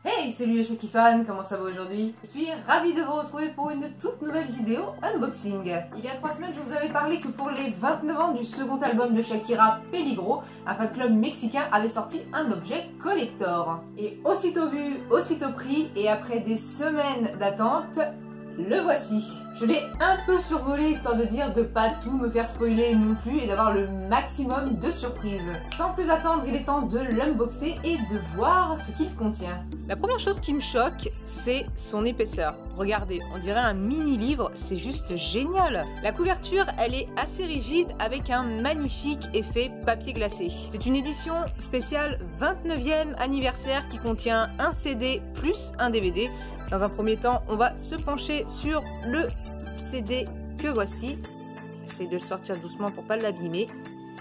Hey, salut les Shaky fans, comment ça va aujourd'hui? Je suis ravie de vous retrouver pour une toute nouvelle vidéo unboxing. Il y a 3 semaines, je vous avais parlé que pour les 29 ans du second album de Shakira, Peligro, un fan club mexicain avait sorti un objet collector. Et aussitôt vu, aussitôt pris, et après des semaines d'attente, le voici. Je l'ai un peu survolé histoire de dire de pas tout me faire spoiler non plus et d'avoir le maximum de surprises. Sans plus attendre, il est temps de l'unboxer et de voir ce qu'il contient. La première chose qui me choque, c'est son épaisseur. Regardez, on dirait un mini-livre, c'est juste génial. La couverture, elle est assez rigide avec un magnifique effet papier glacé. C'est une édition spéciale 29e anniversaire qui contient un CD plus un DVD. Dans un premier temps, on va se pencher sur le CD que voici. J'essaie de le sortir doucement pour pas l'abîmer.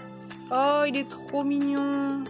Oh, il est trop mignon.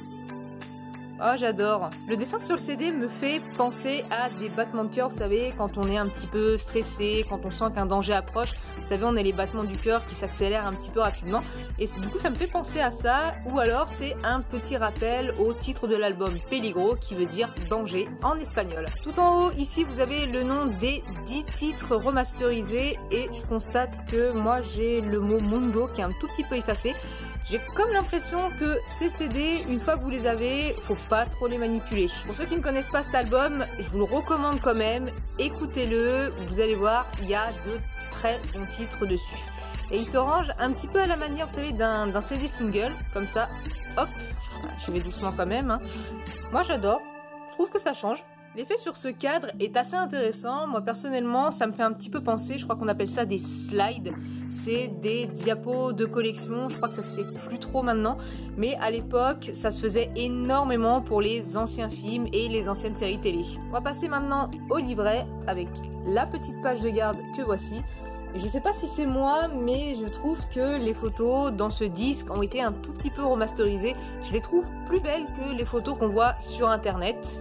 Oh, j'adore. Le dessin sur le CD me fait penser à des battements de cœur, vous savez, quand on est un petit peu stressé, quand on sent qu'un danger approche. Vous savez, on a les battements du cœur qui s'accélèrent un petit peu rapidement. Et du coup, ça me fait penser à ça. Ou alors, c'est un petit rappel au titre de l'album Peligro, qui veut dire danger en espagnol. Tout en haut, ici, vous avez le nom des 10 titres remasterisés. Et je constate que moi, j'ai le mot Mundo qui est un tout petit peu effacé. J'ai comme l'impression que ces CD, une fois que vous les avez, faut pas trop les manipuler. Pour ceux qui ne connaissent pas cet album, je vous le recommande quand même. Écoutez-le, vous allez voir, il y a de très bons titres dessus. Et il se range un petit peu à la manière, vous savez, d'un CD single, comme ça. Hop, je vais doucement quand même. Hein. Moi j'adore, je trouve que ça change. L'effet sur ce cadre est assez intéressant. Moi personnellement, ça me fait un petit peu penser, je crois qu'on appelle ça des slides. C'est des diapos de collection, je crois que ça se fait plus trop maintenant. Mais à l'époque, ça se faisait énormément pour les anciens films et les anciennes séries télé. On va passer maintenant au livret avec la petite page de garde que voici. Je ne sais pas si c'est moi, mais je trouve que les photos dans ce disque ont été un tout petit peu remasterisées. Je les trouve plus belles que les photos qu'on voit sur internet.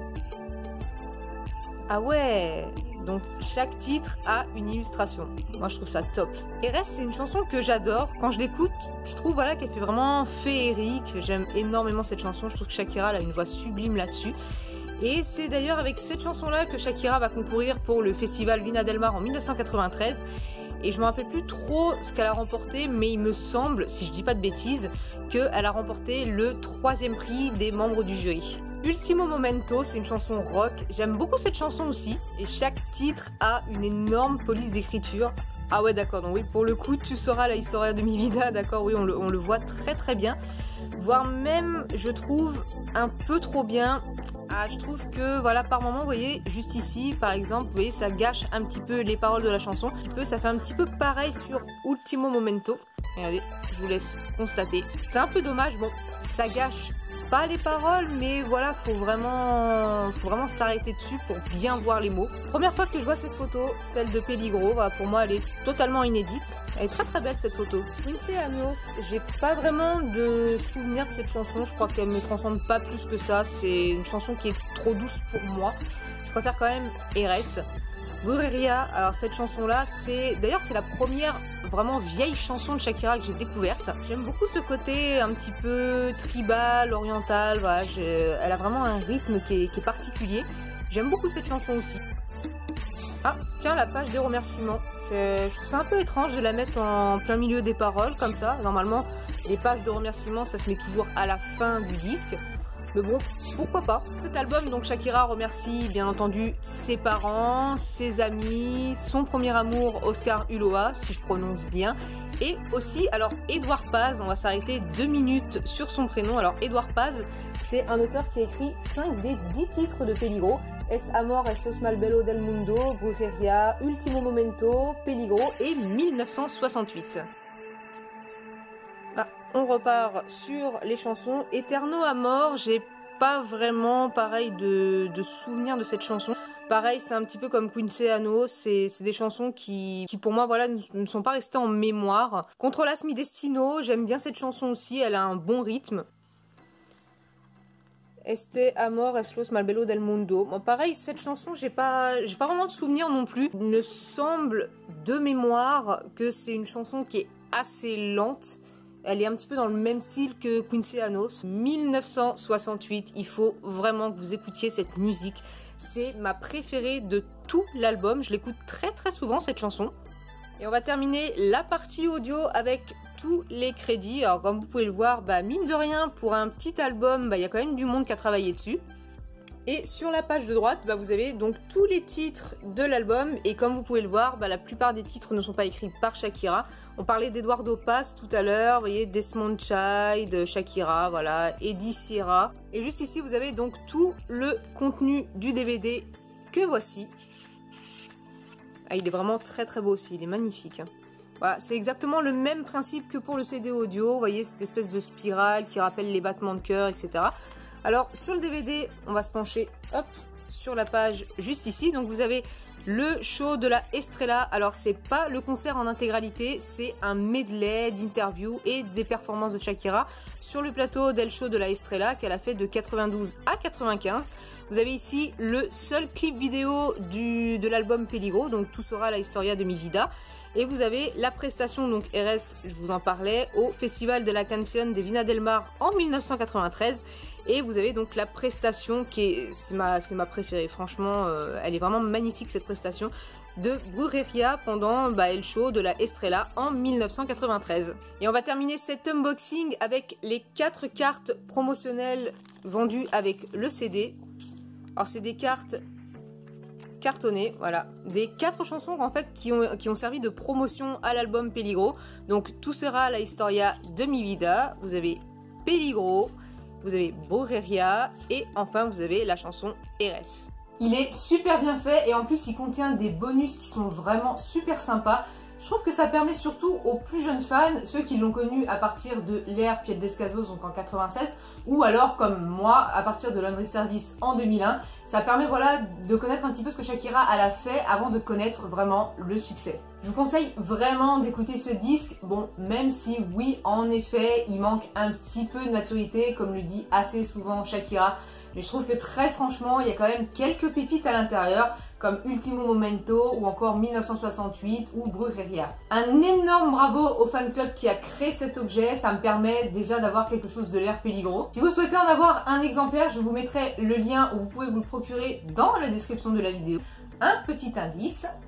Ah ouais, donc chaque titre a une illustration. Moi je trouve ça top. RS, c'est une chanson que j'adore. Quand je l'écoute, je trouve voilà, qu'elle fait vraiment féerique. J'aime énormément cette chanson. Je trouve que Shakira a une voix sublime là-dessus. Et c'est d'ailleurs avec cette chanson-là que Shakira va concourir pour le festival Vina del Mar en 1993. Et je me rappelle plus trop ce qu'elle a remporté, mais il me semble, si je dis pas de bêtises, qu'elle a remporté le 3e prix des membres du jury. Ultimo Momento, c'est une chanson rock. J'aime beaucoup cette chanson aussi. Et chaque titre a une énorme police d'écriture. Ah ouais, d'accord. Donc oui, pour le coup, tu sauras la Historia de mi vida. D'accord, oui, on le voit très très bien. Voire même, je trouve, un peu trop bien. Ah, je trouve que, voilà, par moment, vous voyez, juste ici, par exemple, vous voyez, ça gâche un petit peu les paroles de la chanson. Ça fait un petit peu pareil sur Ultimo Momento. Regardez, je vous laisse constater. C'est un peu dommage. Bon, ça gâche pas les paroles, mais voilà, faut vraiment s'arrêter dessus pour bien voir les mots. Première fois que je vois cette photo, celle de Peligro, voilà, pour moi elle est totalement inédite. Elle est très très belle cette photo. Quince Años, j'ai pas vraiment de souvenir de cette chanson, je crois qu'elle me transcende pas plus que ça. C'est une chanson qui est trop douce pour moi. Je préfère quand même RS. Brujeria, alors cette chanson-là, d'ailleurs c'est la première vraiment vieille chanson de Shakira que j'ai découverte. J'aime beaucoup ce côté un petit peu tribal, oriental, voilà, elle a vraiment un rythme qui est particulier. J'aime beaucoup cette chanson aussi. Ah, tiens, la page des remerciements. Je trouve ça un peu étrange de la mettre en plein milieu des paroles, comme ça. Normalement, les pages de remerciements, ça se met toujours à la fin du disque. Mais bon, pourquoi pas. Cet album, donc Shakira remercie bien entendu ses parents, ses amis, son premier amour Oscar Ulloa, si je prononce bien, et aussi, alors Edouard Paz, on va s'arrêter 2 minutes sur son prénom. Alors Edouard Paz, c'est un auteur qui a écrit 5 des 10 titres de Peligro. Es Amor, es los mal bello del mundo, Brujeria, Ultimo Momento, Peligro et 1968. On repart sur les chansons. Eterno Amor, j'ai pas vraiment pareil de souvenir de cette chanson. Pareil, c'est un petit peu comme Quince Años, c'est des chansons qui pour moi voilà, ne sont pas restées en mémoire. Controlas mi destino, j'aime bien cette chanson aussi, elle a un bon rythme. Este Amor es los mal bello del mundo. Bon, pareil, cette chanson, j'ai pas vraiment de souvenir non plus. Il me semble de mémoire que c'est une chanson qui est assez lente. Elle est un petit peu dans le même style que Quincy Anos. 1968, il faut vraiment que vous écoutiez cette musique. C'est ma préférée de tout l'album. Je l'écoute très très souvent cette chanson. Et on va terminer la partie audio avec tous les crédits. Alors comme vous pouvez le voir, mine de rien, pour un petit album, il y a quand même du monde qui a travaillé dessus. Et sur la page de droite, vous avez donc tous les titres de l'album. Et comme vous pouvez le voir, la plupart des titres ne sont pas écrits par Shakira. On parlait d'Eduardo Paz tout à l'heure, vous voyez, Desmond Child, Shakira, voilà, Eddie Sierra. Et juste ici, vous avez donc tout le contenu du DVD que voici. Ah, il est vraiment très très beau aussi, il est magnifique. Voilà, c'est exactement le même principe que pour le CD audio. Vous voyez, cette espèce de spirale qui rappelle les battements de cœur, etc. Alors, sur le DVD, on va se pencher, hop, sur la page juste ici. Donc, vous avez le show de la Estrella. Alors, c'est pas le concert en intégralité, c'est un medley d'interviews et des performances de Shakira sur le plateau d'El Show de la Estrella qu'elle a fait de 92 à 95. Vous avez ici le seul clip vidéo de l'album Peligro, donc tout sera la Historia de mi vida. Et vous avez la prestation, donc RS, je vous en parlais, au Festival de la Canción de Vina del Mar en 1993. Et vous avez donc la prestation c'est ma préférée, franchement, elle est vraiment magnifique cette prestation, de Brujeria pendant El Show de la Estrella en 1993. Et on va terminer cet unboxing avec les 4 cartes promotionnelles vendues avec le CD. Alors c'est des cartes cartonnées, voilà, des 4 chansons en fait qui ont servi de promotion à l'album Peligro. Donc tout sera la Historia de mi vida, vous avez Peligro, vous avez Brujeria et enfin vous avez la chanson RS. Il est super bien fait et en plus il contient des bonus qui sont vraiment super sympas. Je trouve que ça permet surtout aux plus jeunes fans, ceux qui l'ont connu à partir de l'ère Piel Descalzos, donc en 96, ou alors comme moi, à partir de Laundry Service en 2001. Ça permet voilà, de connaître un petit peu ce que Shakira elle a fait avant de connaître vraiment le succès. Je vous conseille vraiment d'écouter ce disque, bon, même si oui, en effet, il manque un petit peu de maturité, comme le dit assez souvent Shakira. Mais je trouve que très franchement, il y a quand même quelques pépites à l'intérieur, comme Ultimo Momento ou encore 1968 ou Brujeria. Un énorme bravo au fan club qui a créé cet objet, ça me permet déjà d'avoir quelque chose de l'air Peligro. Si vous souhaitez en avoir un exemplaire, je vous mettrai le lien où vous pouvez vous le procurer dans la description de la vidéo. Un petit indice,